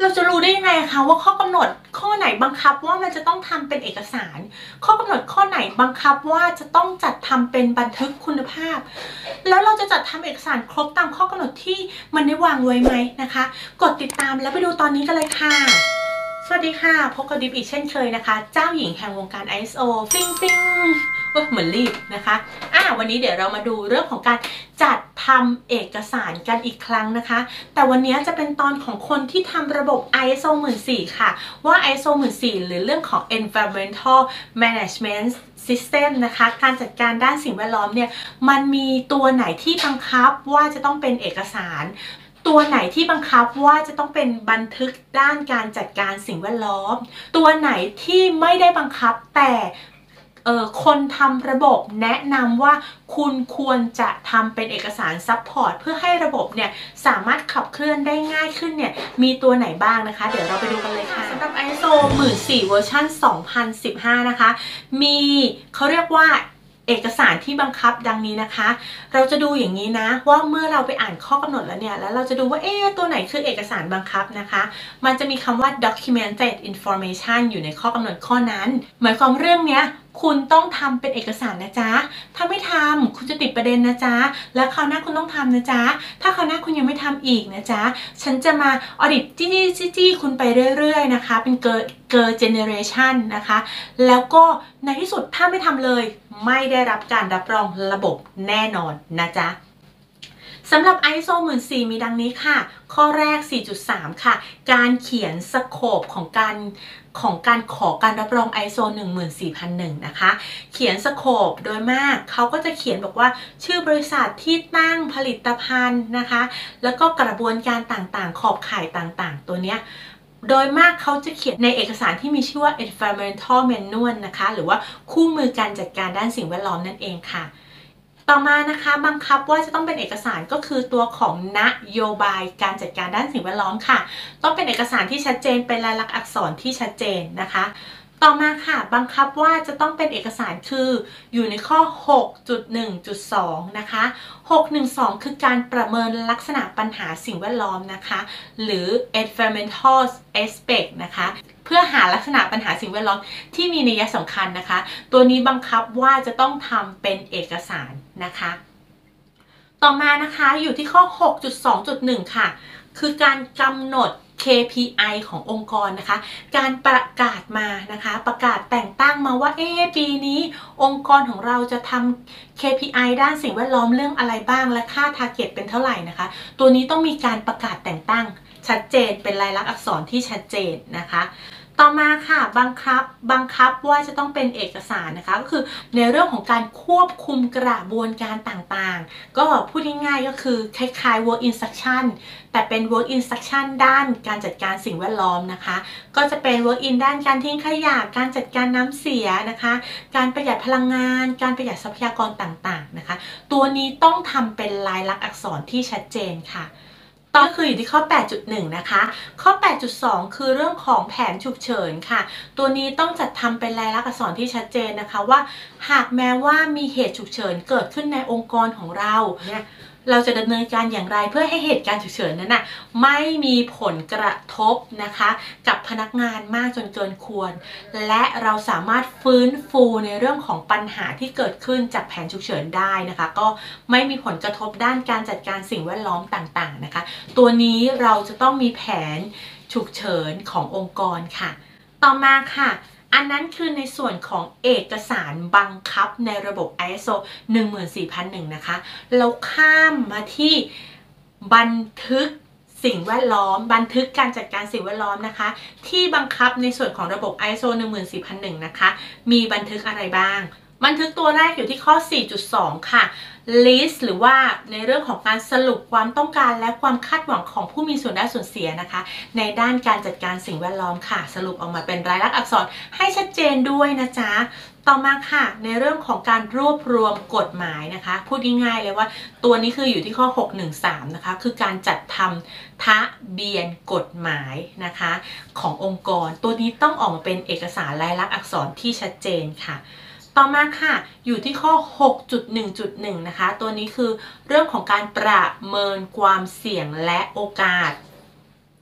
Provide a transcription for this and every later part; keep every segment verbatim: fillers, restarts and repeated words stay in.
เราจะรู้ได้ยังไงคะว่าข้อกำหนดข้อไหนบังคับว่ามันจะต้องทำเป็นเอกสารข้อกำหนดข้อไหนบังคับว่าจะต้องจัดทำเป็นบันทึกคุณภาพแล้วเราจะจัดทำเอกสารครบตามข้อกำหนดที่มันได้วางไว้ไหมนะคะกดติดตามแล้วไปดูตอนนี้กันเลยค่ะสวัสดีค่ะพบกับดิฟอีกเช่นเคยนะคะเจ้าหญิงแห่งวงการ ไอ เอส โอ ฟิงฟิงเว้ยเหมือนรีบนะคะอ่ะวันนี้เดี๋ยวเรามาดูเรื่องของการจัดทำเอกสารกันอีกครั้งนะคะแต่วันนี้จะเป็นตอนของคนที่ทำระบบ ไอ เอส โอ หนึ่งหมื่นสี่พันค่ะว่า ไอ เอส โอ หนึ่งหมื่นสี่พันหรือเรื่องของ Environmental Management System นะคะการจัดการด้านสิ่งแวดล้อมเนี่ยมันมีตัวไหนที่บังคับว่าจะต้องเป็นเอกสารตัวไหนที่บังคับว่าจะต้องเป็นบันทึกด้านการจัดการสิ่งแวดล้อมตัวไหนที่ไม่ได้บังคับแต่เอ่อคนทำระบบแนะนำว่าคุณควรจะทำเป็นเอกสารซัพพอร์ตเพื่อให้ระบบเนี่ยสามารถขับเคลื่อนได้ง่ายขึ้นเนี่ยมีตัวไหนบ้างนะคะเดี๋ยวเราไปดูกันเลยค่ะสำหรับ ไอ เอส โอ หนึ่งหมื่นสี่พันเวอร์ชันสองพันสิบห้านะคะมีเขาเรียกว่าเอกสารที่บังคับดังนี้นะคะเราจะดูอย่างนี้นะว่าเมื่อเราไปอ่านข้อกำหนดแล้วเนี่ยแล้วเราจะดูว่าเอ๊ะตัวไหนคือเอกสารบังคับนะคะมันจะมีคำว่า documented information อยู่ในข้อกำหนดข้อนั้นหมายความเรื่องเนี้ยคุณต้องทำเป็นเอกสารนะจ๊ะถ้าไม่ทำคุณจะติดประเด็นนะจ๊ะแล้วคราวหน้าคุณต้องทำนะจ๊ะถ้าคราวหน้าคุณยังไม่ทำอีกนะจ๊ะฉันจะมาออดิตจี้จี้จี้คุณไปเรื่อยๆนะคะเป็นเกิร์เกิร์เจเนเรชันนะคะแล้วก็ในที่สุดถ้าไม่ทำเลยไม่ได้รับการรับรองระบบแน่นอนนะจ๊ะสำหรับ ไอ เอส โอ หนึ่งหมื่นสี่พันมีดังนี้ค่ะข้อแรก สี่จุดสาม ค่ะการเขียนสโคปของการของการขอการรับรอง ไอ เอส โอ หนึ่งหมื่นสี่พันหนึ่งนะคะเขียนสโคปโดยมากเขาก็จะเขียนบอกว่าชื่อบริษัทที่ตั้งผลิตภัณฑ์นะคะแล้วก็กระบวนการต่างๆขอบข่ายต่างๆตัวเนี้ยโดยมากเขาจะเขียนในเอกสารที่มีชื่อว่า Environmental Manual นะคะหรือว่าคู่มือการจัดการด้านสิ่งแวดล้อมนั่นเองค่ะต่อมานะคะบังคับว่าจะต้องเป็นเอกสารก็คือตัวของนโยบายการจัดการด้านสิ่งแวดล้อมค่ะต้องเป็นเอกสารที่ชัดเจนเป็นลายลักษณ์อักษรที่ชัดเจนนะคะต่อมาค่ะบังคับว่าจะต้องเป็นเอกสารคืออยู่ในข้อ หกจุดหนึ่งจุดสอง นะคะ หกหนึ่งสอง คือการประเมินลักษณะปัญหาสิ่งแวดล้อมนะคะหรือ environmental aspect นะคะเพื่อหาลักษณะปัญหาสิ่งแวดล้อมที่มีนัยสำคัญนะคะตัวนี้บังคับว่าจะต้องทำเป็นเอกสารนะคะต่อมานะคะอยู่ที่ข้อ หกจุดสองจุดหนึ่ง ค่ะคือการกำหนด เค พี ไอ ขององค์กรนะคะการประกาศมานะคะประกาศแต่งตั้งมาว่าเอ๊ะปีนี้องค์กรของเราจะทำ เค พี ไอ ด้านสิ่งแวดล้อมเรื่องอะไรบ้างและค่า target เป็นเท่าไหร่นะคะตัวนี้ต้องมีการประกาศแต่งตั้งชัดเจนเป็นลายลักษณ์อักษรที่ชัดเจนนะคะต่อมาค่ะบังคับบังคับว่าจะต้องเป็นเอกสารนะคะก็คือในเรื่องของการควบคุมกระบวนการต่างๆก็พูดง่ายๆก็คือคล้ายๆ work instruction แต่เป็น work instruction ด้านการจัดการสิ่งแวดล้อมนะคะก็จะเป็น work in ด้านการทิ้งขยะการจัดการน้ำเสียนะคะการประหยัดพลังงานการประหยัดทรัพยากรต่างๆนะคะตัวนี้ต้องทำเป็นลายลักษณ์อักษรที่ชัดเจนค่ะต่อคืออยู่ที่ข้อ แปดจุดหนึ่ง นะคะข้อ แปดจุดสอง คือเรื่องของแผนฉุกเฉินค่ะตัวนี้ต้องจัดทำเป็นลายลักษณ์อักษรที่ชัดเจนนะคะว่าหากแม้ว่ามีเหตุฉุกเฉินเกิดขึ้นในองค์กรของเราเนี่ยเราจะดำเนินการอย่างไรเพื่อให้เหตุการณ์ฉุกเฉินนั้นน่ะไม่มีผลกระทบนะคะกับพนักงานมากจนเกินควรและเราสามารถฟื้นฟูในเรื่องของปัญหาที่เกิดขึ้นจากแผนฉุกเฉินได้นะคะก็ไม่มีผลกระทบด้านการจัดการสิ่งแวดล้อมต่างๆนะคะตัวนี้เราจะต้องมีแผนฉุกเฉินขององค์กรค่ะต่อมาค่ะอันนั้นคือในส่วนของเอกสารบังคับในระบบ ไอ เอส โอ หนึ่งหมื่นสี่พันหนึ่งนะคะเราข้ามมาที่บันทึกสิ่งแวดล้อมบันทึกการจัดการสิ่งแวดล้อมนะคะที่บังคับในส่วนของระบบ ไอ เอส โอ หนึ่งหมื่นสี่พันหนึ่งนะคะมีบันทึกอะไรบ้างบันทึกตัวแรกอยู่ที่ข้อ สี่จุดสอง ค่ะ list หรือว่าในเรื่องของการสรุปความต้องการและความคาดหวังของผู้มีส่วนได้ส่วนเสียนะคะในด้านการจัดการสิ่งแวดล้อมค่ะสรุปออกมาเป็นลายลักษณ์อักษรให้ชัดเจนด้วยนะจ๊ะต่อมาค่ะในเรื่องของการรวบรวมกฎหมายนะคะพูดง่ายๆเลยว่าตัวนี้คืออยู่ที่ข้อ หกหนึ่งสาม นะคะคือการจัดทำทะเบียนกฎหมายนะคะขององค์กรตัวนี้ต้องออกมาเป็นเอกสารลายลักษณ์อักษรที่ชัดเจนค่ะต่อมาค่ะอยู่ที่ข้อ หกจุดหนึ่งจุดหนึ่ง นะคะตัวนี้คือเรื่องของการประเมินความเสี่ยงและโอกาส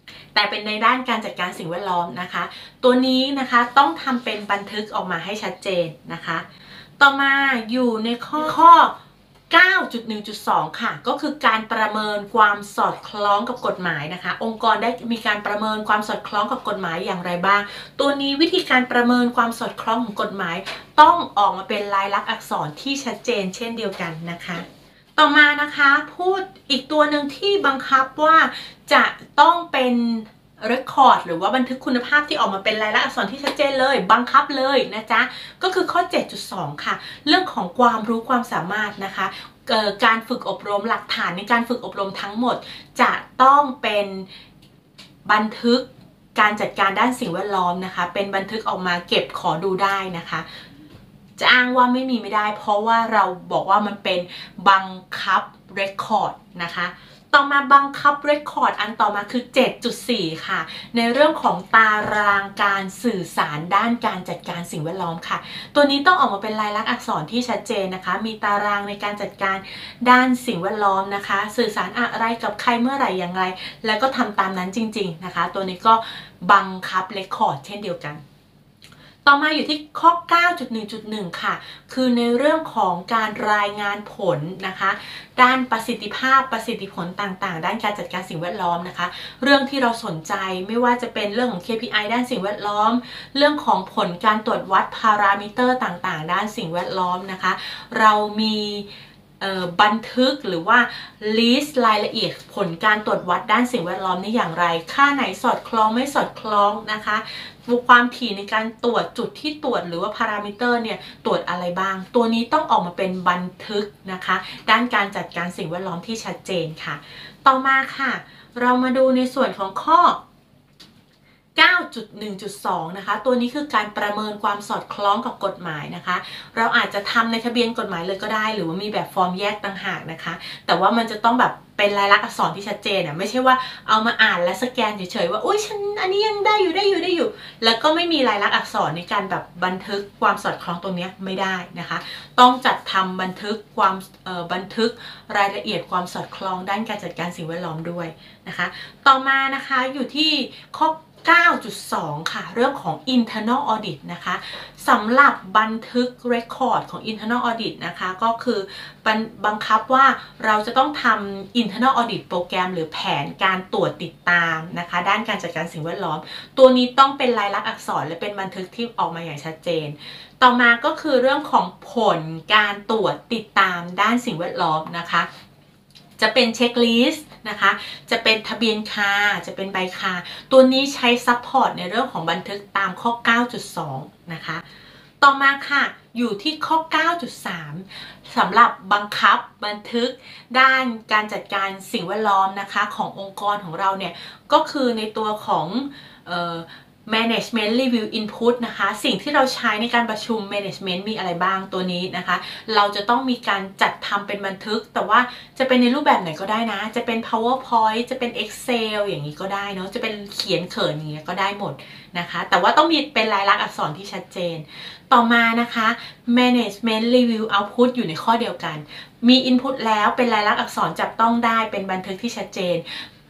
แต่เป็นในด้านการจัดการสิ่งแวดล้อมนะคะตัวนี้นะคะต้องทำเป็นบันทึกออกมาให้ชัดเจนนะคะต่อมาอยู่ในข้อข้อ เก้าจุดหนึ่งจุดสอง ค่ะก็คือการประเมินความสอดคล้องกับกฎหมายนะคะองค์กรได้มีการประเมินความสอดคล้องกับกฎหมายอย่างไรบ้างตัวนี้วิธีการประเมินความสอดคล้องของกฎหมายต้องออกมาเป็นลายลักษณ์อักษรที่ชัดเจนเช่นเดียวกันนะคะต่อมานะคะพูดอีกตัวหนึ่งที่บังคับว่าจะต้องเป็นเรคคอร์ดหรือว่าบันทึกคุณภาพที่ออกมาเป็นลายลักษณ์อักษรที่ชัดเจนเลยบังคับเลยนะจ๊ะก็คือข้อ เจ็ดจุดสอง ค่ะเรื่องของความรู้ความสามารถนะคะการฝึกอบรมหลักฐานในการฝึกอบรมทั้งหมดจะต้องเป็นบันทึกการจัดการด้านสิ่งแวดล้อมนะคะเป็นบันทึกออกมาเก็บขอดูได้นะคะจะอ้างว่าไม่มีไม่ได้เพราะว่าเราบอกว่ามันเป็นบังคับเรคคอร์ดนะคะต่อมาบังคับเรคคอร์ดอันต่อมาคือ เจ็ดจุดสี่ ค่ะในเรื่องของตารางการสื่อสารด้านการจัดการสิ่งแวดล้อมค่ะตัวนี้ต้องออกมาเป็นลายลักษณ์อักษรที่ชัดเจนนะคะมีตารางในการจัดการด้านสิ่งแวดล้อมนะคะสื่อสารอะไรกับใครเมื่อไหร่อย่างไรแล้วก็ทำตามนั้นจริงๆนะคะตัวนี้ก็บังคับเรคคอร์ดเช่นเดียวกันต่อมาอยู่ที่ข้อ เก้าจุดหนึ่งจุดหนึ่ง ค่ะคือในเรื่องของการรายงานผลนะคะด้านประสิทธิภาพประสิทธิผลต่างๆด้านการจัดการสิ่งแวดล้อมนะคะเรื่องที่เราสนใจไม่ว่าจะเป็นเรื่องของ เค พี ไอ ด้านสิ่งแวดล้อมเรื่องของผลการตรวจวัดพารามิเตอร์ต่างๆด้านสิ่งแวดล้อมนะคะเรามีบันทึกหรือว่า list รายละเอียดผลการตรวจวัดด้านสิ่งแวดล้อมนี่อย่างไรค่าไหนสอดคล้องไม่สอดคล้องนะคะความถี่ในการตรวจจุดที่ตรวจหรือว่าพารามิเตอร์เนี่ยตรวจอะไรบ้างตัวนี้ต้องออกมาเป็นบันทึกนะคะด้านการจัดการสิ่งแวดล้อมที่ชัดเจนค่ะต่อมาค่ะเรามาดูในส่วนของข้อ เก้าจุดหนึ่งจุดสอง นะคะตัวนี้คือการประเมินความสอดคล้องกับกฎหมายนะคะเราอาจจะทำในทะเบียนกฎหมายเลยก็ได้หรือว่ามีแบบฟอร์มแยกต่างหากนะคะแต่ว่ามันจะต้องแบบเป็นลายลักษณ์อักษรที่ชัดเจนอ่ะไม่ใช่ว่าเอามาอ่านและสแกนเฉยๆว่าอุ้ยฉันอันนี้ยังได้อยู่ได้อยู่ได้อยู่แล้วก็ไม่มีลายลักษณ์อักษรในการแบบบันทึกความสอดคล้องตรงนี้ไม่ได้นะคะต้องจัดทำบันทึกความเอ่อบันทึกรายละเอียดความสอดคล้องด้านการจัดการสิ่งแวดล้อมด้วยนะคะต่อมานะคะอยู่ที่ข้อเก้าจุดสอง ค่ะเรื่องของ internal audit นะคะสำหรับบันทึก record ของ internal audit นะคะก็คือบังคับว่าเราจะต้องทำ internal audit โปรแกรมหรือแผนการตรวจติดตามนะคะด้านการจัดการสิ่งแวดล้อมตัวนี้ต้องเป็นลายลักษณ์อักษรและเป็นบันทึกที่ออกมาอย่างชัดเจนต่อมาก็คือเรื่องของผลการตรวจติดตามด้านสิ่งแวดล้อมนะคะจะเป็นเช็คลิสต์นะคะจะเป็นทะเบียนคาจะเป็นใบคาตัวนี้ใช้ซัพพอร์ตในเรื่องของบันทึกตามข้อ เก้าจุดสอง นะคะต่อมาค่ะอยู่ที่ข้อ เก้าจุดสาม สำหรับบังคับบันทึกด้านการจัดการสิ่งแวดล้อมนะคะขององค์กรของเราเนี่ยก็คือในตัวของเอ่อmanagement review input นะคะสิ่งที่เราใช้ในการประชุม management มีอะไรบ้างตัวนี้นะคะเราจะต้องมีการจัดทำเป็นบันทึกแต่ว่าจะเป็นในรูปแบบไหนก็ได้นะจะเป็น powerpoint จะเป็น excel อย่างนี้ก็ได้เนาะจะเป็นเขียนเขินอย่างเงี้ยก็ได้หมดนะคะแต่ว่าต้องมีเป็นลายลักษณ์อักษรที่ชัดเจนต่อมานะคะ management review output อยู่ในข้อเดียวกันมี input แล้วเป็นลายลักษณ์อักษรจับต้องได้เป็นบันทึกที่ชัดเจน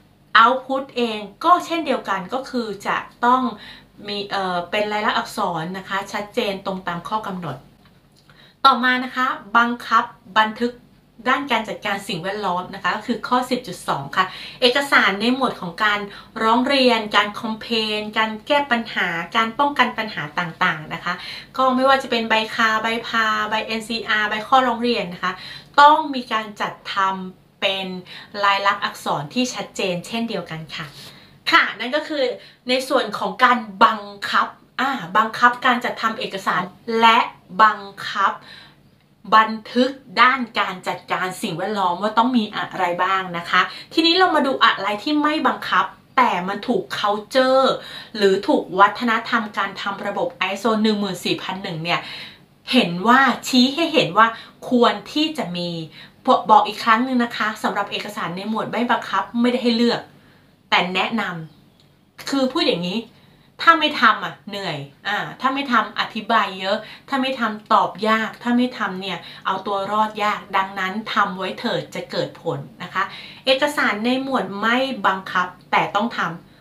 Output เองก็เช่นเดียวกันก็คือจะต้องมีเอ่อเป็นลายลักษณ์อักษรนะคะชัดเจนตรงตามข้อกำหนดต่อมานะคะบังคับบันทึกด้านการจัดการสิ่งแวดล้อมนะคะก็คือข้อ สิบจุดสอง ค่ะเอกสารในหมวดของการร้องเรียนการคอมเพลนการแก้ปัญหาการป้องกันปัญหาต่างๆนะคะก็ไม่ว่าจะเป็นใบคาใบพาใบ เอ็น ซี อาร์ ใบข้อร้องเรียนนะคะต้องมีการจัดทำเป็นลายลักษณ์อักษรที่ชัดเจนเช่นเดียวกันค่ะค่ะนั่นก็คือในส่วนของการบังคับอ่าบังคับการจัดทำเอกสารและบังคับบันทึกด้านการจัดการสิ่งแวดล้อมว่าต้องมีอะไรบ้างนะคะทีนี้เรามาดูอะไรที่ไม่บังคับแต่มันถูก culture หรือถูกวัฒนธรรมการทำระบบ ไอ เอส โอ หนึ่งหมื่นสี่พันหนึ่งเนี่ยเห็นว่าชี้ให้เห็นว่าควรที่จะมีบอกอีกครั้งหนึ่งนะคะสำหรับเอกสารในหมวดไม่บังคับไม่ได้ให้เลือกแต่แนะนำคือพูดอย่างนี้ถ้าไม่ทำอ่ะเหนื่อยอ่าถ้าไม่ทำอธิบายเยอะถ้าไม่ทำตอบยากถ้าไม่ทำเนี่ยเอาตัวรอดยากดังนั้นทำไว้เถิดจะเกิดผลนะคะเอกสารในหมวดไม่บังคับแต่ต้องทำ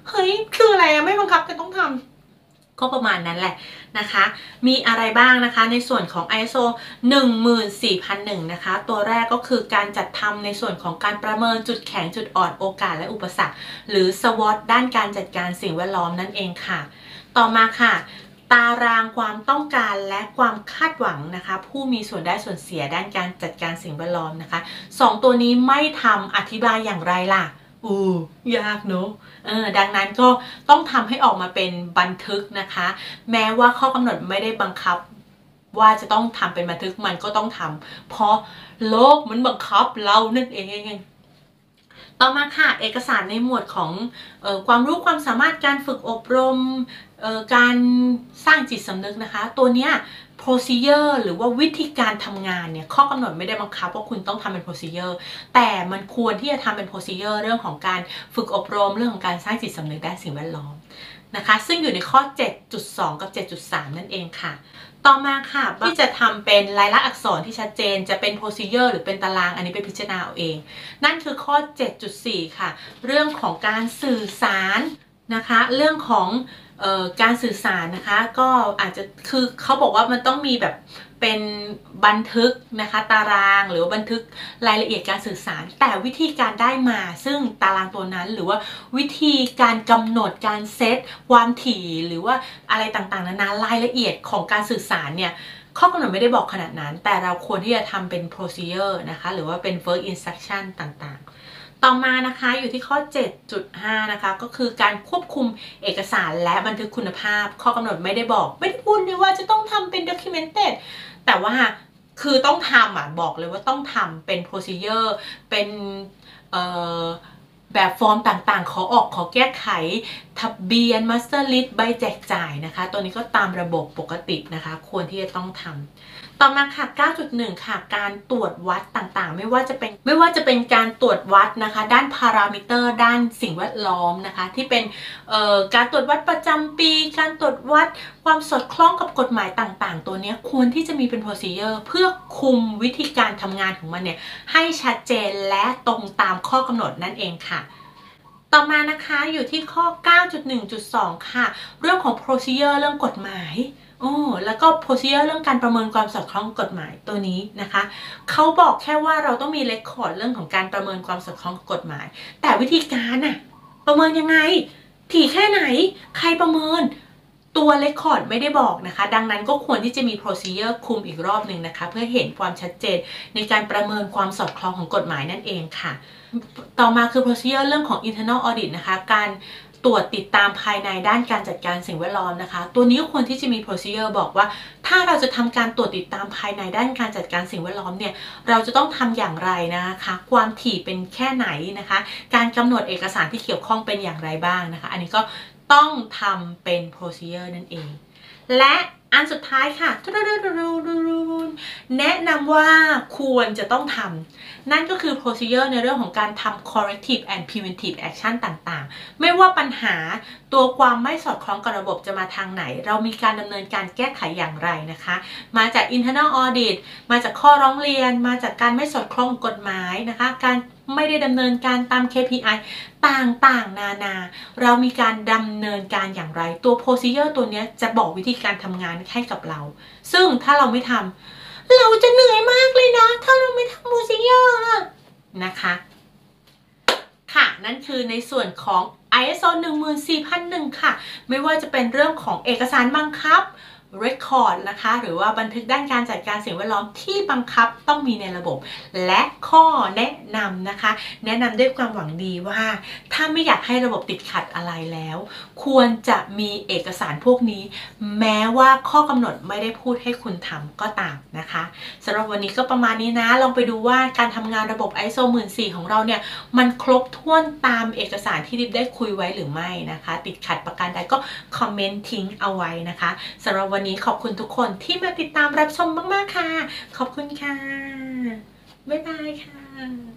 เฮ้ยคืออะไรอะไม่บังคับก็ต้องทำก็ประมาณนั้นแหละนะคะมีอะไรบ้างนะคะในส่วนของ ไอ เอส โอ หนึ่งหมื่นสี่พันหนึ่ง นะคะตัวแรกก็คือการจัดทำในส่วนของการประเมินจุดแข็งจุดอ่อนโอกาสและอุปสรรคหรือ สวอต ด้านการจัดการสิ่งแวดล้อมนั่นเองค่ะต่อมาค่ะตารางความต้องการและความคาดหวังนะคะผู้มีส่วนได้ส่วนเสียด้านการจัดการสิ่งแวดล้อมนะคะสองตัวนี้ไม่ทำอธิบายอย่างไรล่ะอู้ยากเนอะเออดังนั้นก็ต้องทำให้ออกมาเป็นบันทึกนะคะแม้ว่าข้อกำหนดไม่ได้บังคับว่าจะต้องทำเป็นบันทึกมันก็ต้องทำเพราะโลกมันบังคับเรานั่นเองต่อมาค่ะเอกสารในหมวดของเอ่อความรู้ความสามารถการฝึกอบรมเอ่อการสร้างจิตสำนึกนะคะตัวเนี้ย procedure หรือว่าวิธีการทำงานเนี่ยข้อกำหนดไม่ได้บังคับว่าคุณต้องทำเป็น procedure แต่มันควรที่จะทำเป็น procedure เรื่องของการฝึกอบรมเรื่องของการสร้างจิตสำนึกด้านสิ่งแวดล้อมนะคะซึ่งอยู่ในข้อ เจ็ดจุดสอง กับ เจ็ดจุดสาม นั่นเองค่ะต่อมาค่ะที่จะทำเป็นลายลักษณ์อักษรที่ชัดเจนจะเป็น procedure หรือเป็นตารางอันนี้ไปพิจารณาเอาเองนั่นคือข้อ เจ็ดจุดสี่ ค่ะเรื่องของการสื่อสารนะคะเรื่องของเอ่อการสื่อสารนะคะก็อาจจะคือเขาบอกว่ามันต้องมีแบบเป็นบันทึกนะคะตารางหรือว่าบันทึกรายละเอียดการสื่อสารแต่วิธีการได้มาซึ่งตารางตัวนั้นหรือว่าวิธีการกำหนดการเซตความถี่หรือว่าอะไรต่างๆนานารายละเอียดของการสื่อสารเนี่ยข้อกำหนดไม่ได้บอกขนาดนั้นแต่เราควรที่จะทำเป็น procedure นะคะหรือว่าเป็น work instruction ต่างๆต่อมานะคะอยู่ที่ข้อ เจ็ดจุดห้า นะคะก็คือการควบคุมเอกสารและบันทึกคุณภาพข้อกำหนดไม่ได้บอกไม่ได้พูดเลยว่าจะต้องทำเป็น documented แต่ว่าคือต้องทำอ่ะบอกเลยว่าต้องทำเป็น procedure เป็นเอ่อแบบฟอร์มต่างๆขอออกขอแก้ไขทะเบียน master list ใบแจกจ่ายนะคะตัวนี้ก็ตามระบบปกตินะคะควรที่จะต้องทำต่อมาค่ะ เก้าจุดหนึ่ง ค่ะการตรวจวัดต่างๆไม่ว่าจะเป็นไม่ว่าจะเป็นการตรวจวัดนะคะด้านพารามิเตอร์ด้านสิ่งแวดล้อมนะคะที่เป็นเอ่อการตรวจวัดประจำปีการตรวจวัดความสอดคล้องกับกฎหมายต่างๆตัวนี้ควรที่จะมีเป็น procedure เพื่อคุมวิธีการทำงานของมันเนี่ยให้ชัดเจนและตรงตามข้อกำหนดนั่นเองค่ะต่อมานะคะอยู่ที่ข้อ เก้าจุดหนึ่งจุดสอง ค่ะเรื่องของ procedure เรื่องกฎหมายโอ้แล้วก็ procedure เรื่องการประเมินความสอดคล้องกฎหมายตัวนี้นะคะเขาบอกแค่ว่าเราต้องมี record เรื่องของการประเมินความสอดคล้องกฎหมายแต่วิธีการน่ะประเมินยังไงถี่แค่ไหนใครประเมินตัว record ไม่ได้บอกนะคะดังนั้นก็ควรที่จะมี procedure คุมอีกรอบหนึ่งนะคะเพื่อเห็นความชัดเจนในการประเมินความสอดคล้องของกฎหมายนั่นเองค่ะต่อมาคือ procedure เรื่องของ internal audit นะคะการตรวจติดตามภายในด้านการจัดการสิ่งแวดล้อมนะคะตัวนี้ควรที่จะมี procedure บอกว่าถ้าเราจะทำการตรวจติดตามภายในด้านการจัดการสิ่งแวดล้อมเนี่ยเราจะต้องทำอย่างไรนะคะความถี่เป็นแค่ไหนนะคะการกำหนดเอกสารที่เกี่ยวข้องเป็นอย่างไรบ้างนะคะอันนี้ก็ต้องทำเป็น procedure นั่นเองและอันสุดท้ายค่ะแนะนำว่าควรจะต้องทำนั่นก็คือ procedure ในเรื่องของการทำ corrective and preventive action ต่างๆไม่ว่าปัญหาตัวความไม่สอดคล้องกับระบบจะมาทางไหนเรามีการดำเนินการแก้ไขอย่างไรนะคะมาจาก internal audit มาจากข้อร้องเรียนมาจากการไม่สอดคล้องกฎหมายนะคะการไม่ได้ดำเนินการตาม เค พี ไอ ต่างๆนานาเรามีการดำเนินการอย่างไรตัว procedure ตัวนี้จะบอกวิธีการทำงานให้กับเราซึ่งถ้าเราไม่ทำเราจะเหนื่อยมากเลยนะถ้าเราไม่ทำ procedure นะคะค่ะนั่นคือในส่วนของ ไอ เอส โอ หนึ่งหมื่นสี่พันหนึ่ง ค่ะไม่ว่าจะเป็นเรื่องของเอกสารบังคับ record นะคะหรือว่าบันทึกด้านการจัดการสิ่งแวดล้อมที่บังคับต้องมีในระบบและข้อแนะนำนะคะแนะนำด้วยความหวังดีว่าถ้าไม่อยากให้ระบบติดขัดอะไรแล้วควรจะมีเอกสารพวกนี้แม้ว่าข้อกำหนดไม่ได้พูดให้คุณทำก็ตามนะคะสำหรับวันนี้ก็ประมาณนี้นะลองไปดูว่าการทำงานระบบ ไอ เอส โอ หนึ่งหมื่นสี่พันของเราเนี่ยมันครบถ้วนตามเอกสารที่ดิบได้คุยไว้หรือไม่นะคะติดขัดประการใดก็คอมเมนต์ทิ้งเอาไว้นะคะสำหรับวันนี้ขอบคุณทุกคนที่มาติดตามรับชมมากๆค่ะขอบคุณค่ะบ๊ายบายค่ะ